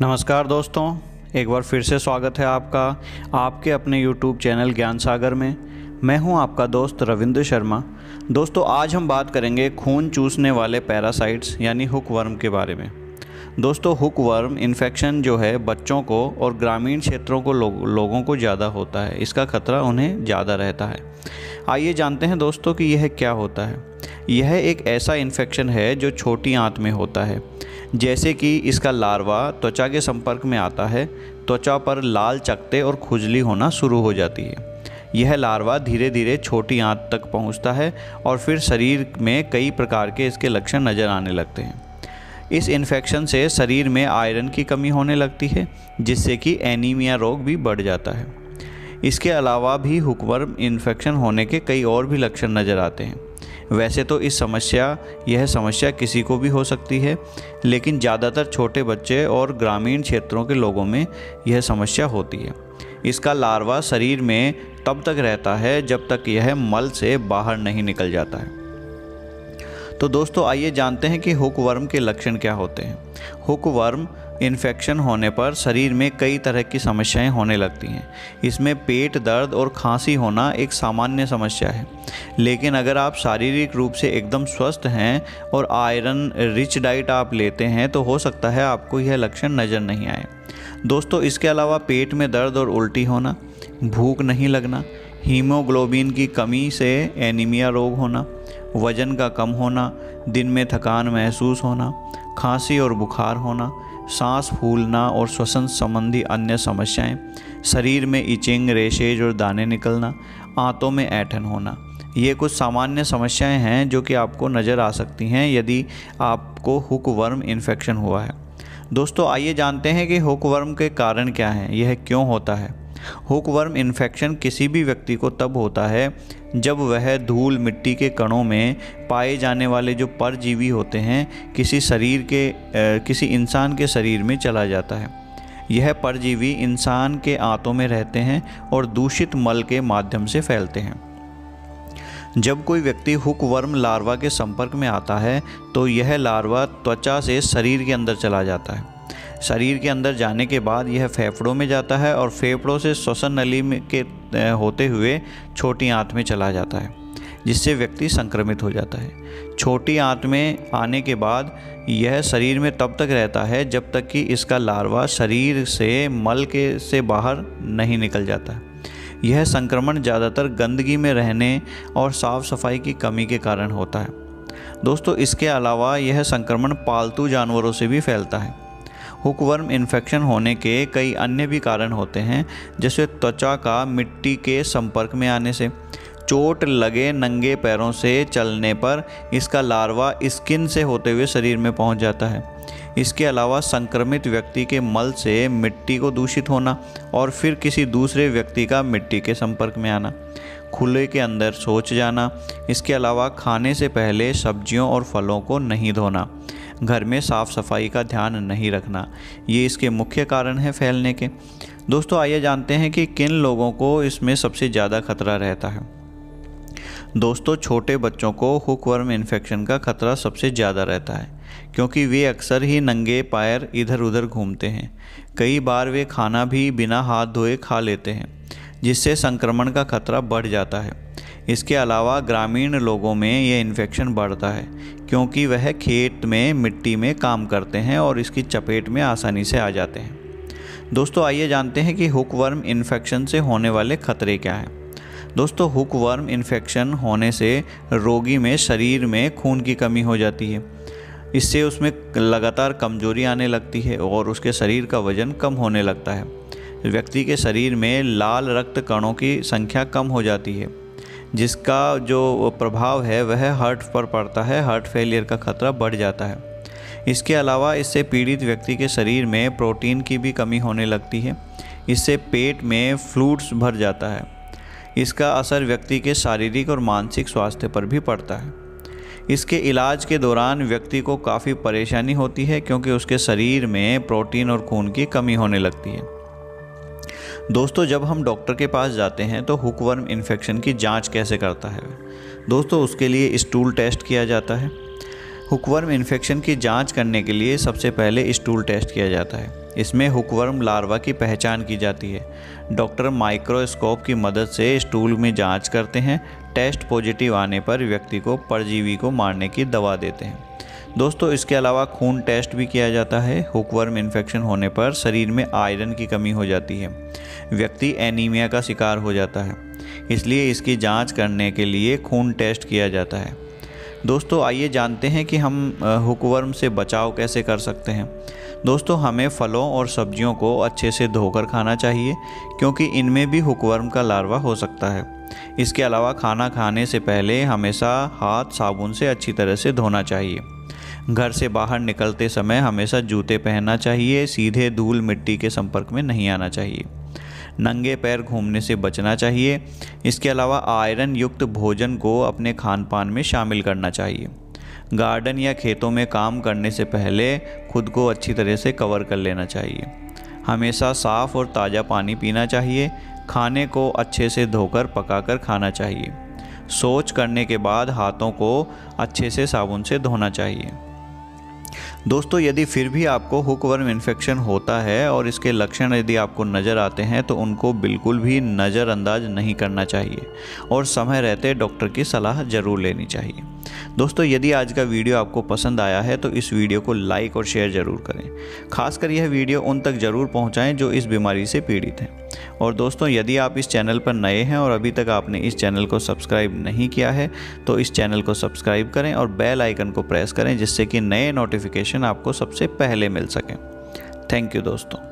नमस्कार दोस्तों, एक बार फिर से स्वागत है आपका आपके अपने YouTube चैनल ज्ञान सागर में। मैं हूं आपका दोस्त रविंद्र शर्मा। दोस्तों, आज हम बात करेंगे खून चूसने वाले पैरासाइट्स यानी हुकवर्म के बारे में। दोस्तों, हुकवर्म इन्फेक्शन जो है बच्चों को और ग्रामीण क्षेत्रों को लोगों को ज़्यादा होता है। इसका खतरा उन्हें ज़्यादा रहता है। आइए जानते हैं दोस्तों कि यह क्या होता है। यह एक ऐसा इन्फेक्शन है जो छोटी आंत में होता है। जैसे कि इसका लार्वा त्वचा के संपर्क में आता है, त्वचा पर लाल चकत्ते और खुजली होना शुरू हो जाती है। यह लार्वा धीरे धीरे छोटी आंत तक पहुंचता है और फिर शरीर में कई प्रकार के इसके लक्षण नज़र आने लगते हैं। इस इन्फेक्शन से शरीर में आयरन की कमी होने लगती है, जिससे कि एनीमिया रोग भी बढ़ जाता है। इसके अलावा भी हुकवर्म इन्फेक्शन होने के कई और भी लक्षण नज़र आते हैं। वैसे तो यह समस्या किसी को भी हो सकती है, लेकिन ज़्यादातर छोटे बच्चे और ग्रामीण क्षेत्रों के लोगों में यह समस्या होती है। इसका लार्वा शरीर में तब तक रहता है जब तक यह मल से बाहर नहीं निकल जाता है। तो दोस्तों, आइए जानते हैं कि हुकवर्म के लक्षण क्या होते हैं। हुकवर्म इन्फेक्शन होने पर शरीर में कई तरह की समस्याएं होने लगती हैं। इसमें पेट दर्द और खांसी होना एक सामान्य समस्या है, लेकिन अगर आप शारीरिक रूप से एकदम स्वस्थ हैं और आयरन रिच डाइट आप लेते हैं तो हो सकता है आपको यह लक्षण नज़र नहीं आए। दोस्तों, इसके अलावा पेट में दर्द और उल्टी होना, भूख नहीं लगना, हीमोग्लोबिन की कमी से एनीमिया रोग होना, वजन का कम होना, दिन में थकान महसूस होना, खांसी और बुखार होना, सांस फूलना और श्वसन संबंधी अन्य समस्याएं, शरीर में इचिंग, रेशेज और दाने निकलना, आंतों में ऐंठन होना, ये कुछ सामान्य समस्याएं हैं जो कि आपको नज़र आ सकती हैं यदि आपको हुकवर्म इन्फेक्शन हुआ है। दोस्तों, आइए जानते हैं कि हुकवर्म के कारण क्या हैं, यह क्यों होता है। हुकवर्म इन्फेक्शन किसी भी व्यक्ति को तब होता है जब वह धूल मिट्टी के कणों में पाए जाने वाले जो परजीवी होते हैं किसी इंसान के शरीर में चला जाता है। यह परजीवी इंसान के आंतों में रहते हैं और दूषित मल के माध्यम से फैलते हैं। जब कोई व्यक्ति हुकवर्म लार्वा के संपर्क में आता है तो यह लार्वा त्वचा से शरीर के अंदर चला जाता है। शरीर के अंदर जाने के बाद यह फेफड़ों में जाता है और फेफड़ों से श्वसन नली के होते हुए छोटी आंत में चला जाता है, जिससे व्यक्ति संक्रमित हो जाता है। छोटी आंत में आने के बाद यह शरीर में तब तक रहता है जब तक कि इसका लार्वा शरीर से मल से बाहर नहीं निकल जाता है। यह संक्रमण ज़्यादातर गंदगी में रहने और साफ सफाई की कमी के कारण होता है। दोस्तों, इसके अलावा यह संक्रमण पालतू जानवरों से भी फैलता है। हुकवर्म इन्फेक्शन होने के कई अन्य भी कारण होते हैं, जैसे त्वचा का मिट्टी के संपर्क में आने से, चोट लगे नंगे पैरों से चलने पर इसका लार्वा स्किन से होते हुए शरीर में पहुंच जाता है। इसके अलावा संक्रमित व्यक्ति के मल से मिट्टी को दूषित होना और फिर किसी दूसरे व्यक्ति का मिट्टी के संपर्क में आना, खुले के अंदर शौच जाना। इसके अलावा खाने से पहले सब्जियों और फलों को नहीं धोना, घर में साफ़ सफाई का ध्यान नहीं रखना, ये इसके मुख्य कारण हैं फैलने के। दोस्तों, आइए जानते हैं कि किन लोगों को इसमें सबसे ज़्यादा खतरा रहता है। दोस्तों, छोटे बच्चों को हुकवर्म इन्फेक्शन का खतरा सबसे ज़्यादा रहता है, क्योंकि वे अक्सर ही नंगे पैर इधर उधर घूमते हैं। कई बार वे खाना भी बिना हाथ धोए खा लेते हैं, जिससे संक्रमण का खतरा बढ़ जाता है। इसके अलावा ग्रामीण लोगों में यह इन्फेक्शन बढ़ता है, क्योंकि वह खेत में मिट्टी में काम करते हैं और इसकी चपेट में आसानी से आ जाते हैं। दोस्तों, आइए जानते हैं कि हुकवर्म इन्फेक्शन से होने वाले खतरे क्या हैं। दोस्तों, हुकवर्म इन्फेक्शन होने से रोगी में शरीर में खून की कमी हो जाती है। इससे उसमें लगातार कमजोरी आने लगती है और उसके शरीर का वजन कम होने लगता है। व्यक्ति के शरीर में लाल रक्त कणों की संख्या कम हो जाती है, जिसका जो प्रभाव है वह हार्ट पर पड़ता है। हार्ट फेलियर का खतरा बढ़ जाता है। इसके अलावा इससे पीड़ित व्यक्ति के शरीर में प्रोटीन की भी कमी होने लगती है। इससे पेट में फ्लूइड्स भर जाता है। इसका असर व्यक्ति के शारीरिक और मानसिक स्वास्थ्य पर भी पड़ता है। इसके इलाज के दौरान व्यक्ति को काफ़ी परेशानी होती है, क्योंकि उसके शरीर में प्रोटीन और खून की कमी होने लगती है। दोस्तों, जब हम डॉक्टर के पास जाते हैं तो हुकवर्म इन्फेक्शन की जांच कैसे करता है। दोस्तों, उसके लिए स्टूल टेस्ट किया जाता है। हुकवर्म इन्फेक्शन की जांच करने के लिए सबसे पहले स्टूल टेस्ट किया जाता है। इसमें हुकवर्म लार्वा की पहचान की जाती है। डॉक्टर माइक्रोस्कोप की मदद से स्टूल में जांच करते हैं। टेस्ट पॉजिटिव आने पर व्यक्ति को परजीवी को मारने की दवा देते हैं। दोस्तों, इसके अलावा खून टेस्ट भी किया जाता है। हुकवर्म इन्फेक्शन होने पर शरीर में आयरन की कमी हो जाती है, व्यक्ति एनीमिया का शिकार हो जाता है, इसलिए इसकी जांच करने के लिए खून टेस्ट किया जाता है। दोस्तों, आइए जानते हैं कि हम हुकवर्म से बचाव कैसे कर सकते हैं। दोस्तों, हमें फलों और सब्जियों को अच्छे से धोकर खाना चाहिए, क्योंकि इनमें भी हुकवर्म का लार्वा हो सकता है। इसके अलावा खाना खाने से पहले हमेशा हाथ साबुन से अच्छी तरह से धोना चाहिए। घर से बाहर निकलते समय हमेशा जूते पहनना चाहिए। सीधे धूल मिट्टी के संपर्क में नहीं आना चाहिए। नंगे पैर घूमने से बचना चाहिए। इसके अलावा आयरन युक्त भोजन को अपने खान पान में शामिल करना चाहिए। गार्डन या खेतों में काम करने से पहले खुद को अच्छी तरह से कवर कर लेना चाहिए। हमेशा साफ़ और ताज़ा पानी पीना चाहिए। खाने को अच्छे से धोकर पकाकर खाना चाहिए। शौच करने के बाद हाथों को अच्छे से साबुन से धोना चाहिए। दोस्तों, यदि फिर भी आपको हुकवर्म इन्फेक्शन होता है और इसके लक्षण यदि आपको नज़र आते हैं तो उनको बिल्कुल भी नज़रअंदाज नहीं करना चाहिए और समय रहते डॉक्टर की सलाह ज़रूर लेनी चाहिए। दोस्तों, यदि आज का वीडियो आपको पसंद आया है तो इस वीडियो को लाइक और शेयर ज़रूर करें। खासकर यह वीडियो उन तक ज़रूर पहुँचाएँ जो इस बीमारी से पीड़ित हैं। और दोस्तों, यदि आप इस चैनल पर नए हैं और अभी तक आपने इस चैनल को सब्सक्राइब नहीं किया है तो इस चैनल को सब्सक्राइब करें और बेल आइकन को प्रेस करें, जिससे कि नए नोटिफिकेशन आपको सबसे पहले मिल सकें। थैंक यू दोस्तों।